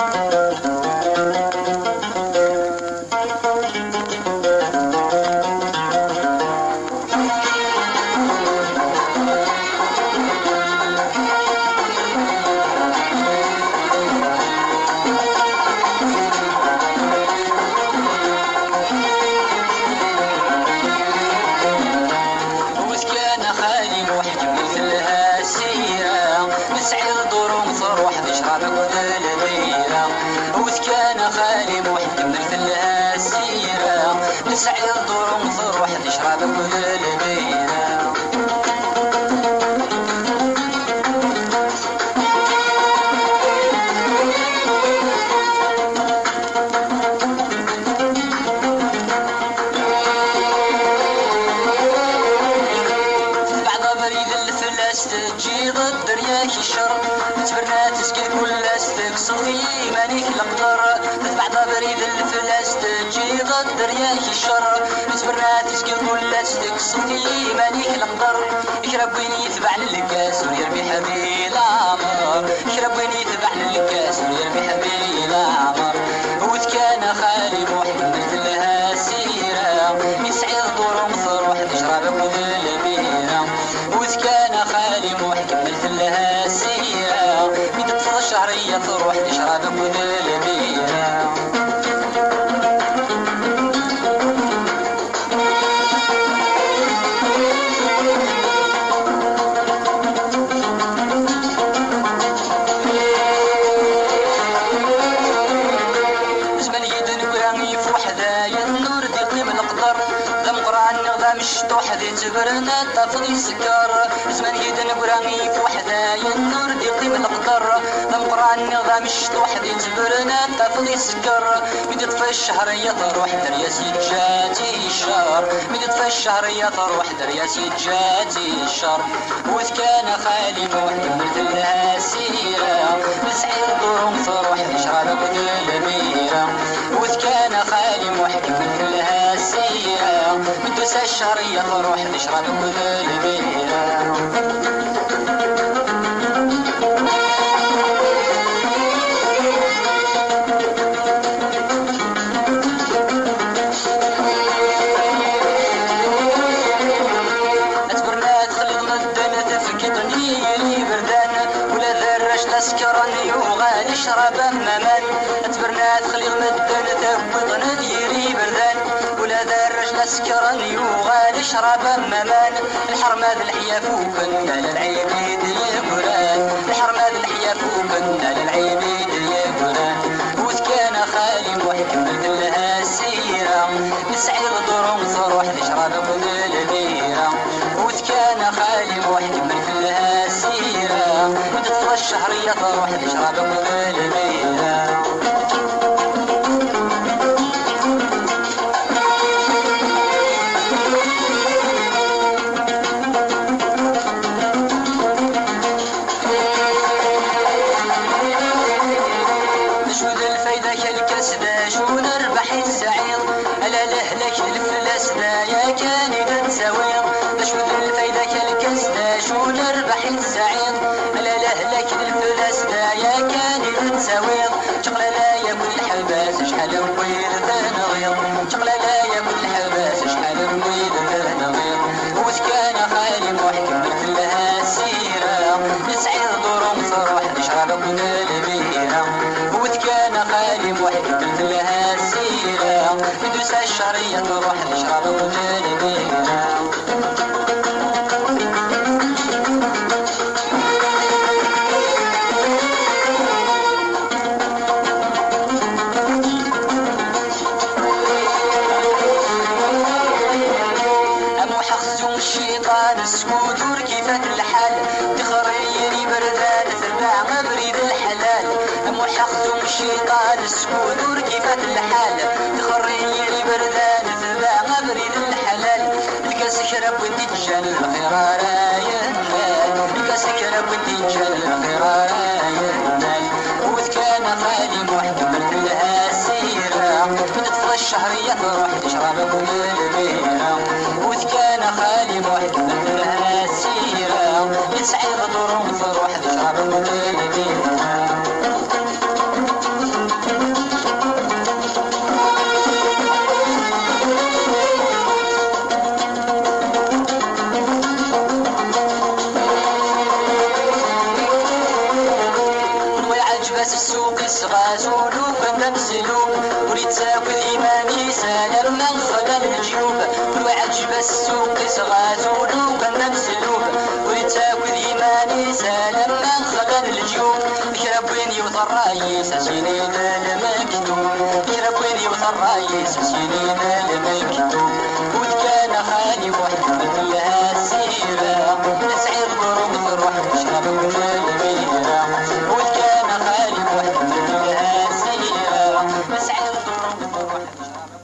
سعيد دور ومصر واحد يشرب كل البيرة بعد بريد الفلاس تجي ضد رياك الشر تبرنا تسكي كل استقصر في مانيك القدر بعد بريد الفلاس تجي ضد رياك الشر تبرنا تسكي كل استقصر في مانيك القدر يشرب وين يتبع للكاس ويرمي حبيل عمر يشرب وين يتبع للكاس ويرمي حبيل عمر وذ كان خالي محمد لها سيرة يسعد دور ومصر واحد يشرب كل البيرة وذ كان خالي محمد لها سيرة من شهرية تروح تشرب كل البيرة مشطوح ذي جبرنا طفلي سكر زمان يدن قراني في وحدة النور دي قيم القدر ذم قران نغضا مشطوح ذي جبرنا طفلي سكر مدد في الشهر يطروح درياس يجاتي الشهر مدد في الشهر يطروح درياس يجاتي الشهر وذ كان خالي محمد لها سيرة مسعير دورهم تروح يشرب كل الميرة وذ كان خالي محمد لها سيرة مدوس الشهر يطروح نشرب كل البيرة نشرب ممان اتبرنا تخلي المدن تبطن ديري بردان ولا درج نسكرن يوغا نشرب ممان الحرم هذا الحياة فوقنا للعيبيد يقولان الحرم هذا الحياة فوقنا للعيبيد يقولان وذ كان خالي محمد لها سيرة نسعيد دور وصروح نشرب كل البيرة وذ كان خالي محمد لها سيرة مدة الشهرية تروح نشرب كل البيرة نشود الفايدة كالكسدة شو نربح السعير ألا لهلك الفلسدة يا كان تساوير نشود الفايدة كالكسدة شو نربح السعير ألا لهلك الفلسدة يا كان تساوير شغل لا يكون الحباس شحال نوير ذا شغل لا يكون الحباس شحال نوير ذا وذ كان خالي محمد لها سيرة نسعير دور ومصروح نشرب كل البيرة وذ كان خالي محمد لها سيرة ندوس الشهرية تروح نشرب كل البيرة الشيطان سكودور كيفك الحال تخريني بردان ثبع بريد الحلال محخزم الشيطان سكودور كيفك الحال تخريني بردان ثبع بريد الحلال الكاس كرب وانت تجال الخيرار ينال الكاس كرب وانت تجال الخيرار ينال وذ كان خالي محمد لها سيرة مدة الشهرية تروح تشرب كل البيرة وذ كان خالي محمد لها سيرة يسعي غدور وتروح تشرب كل البيرة عجبس السوق الصغازولو كان مسلوب وليد تاكل إيماني سلام من خلال الجيوب كل عجبس السوق الصغازولو كان مسلوب وليد تاكل إيماني سلام من خلال الجيوب كرب وين يوث الرايس سنين المكتوب كرب وين يوث الرايس سنين المكتوب